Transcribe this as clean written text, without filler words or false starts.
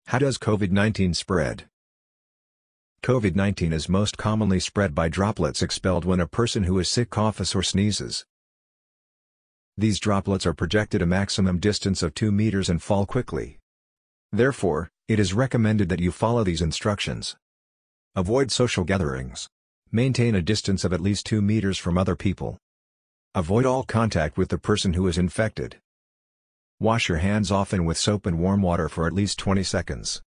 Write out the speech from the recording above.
How does COVID-19 spread? COVID-19 is most commonly spread by droplets expelled when a person who is sick coughs or sneezes. These droplets are projected a maximum distance of 2 meters and fall quickly. Therefore, it is recommended that you follow these instructions. Avoid social gatherings. Maintain a distance of at least 2 meters from other people. Avoid all contact with the person who is infected. Wash your hands often with soap and warm water for at least 20 seconds.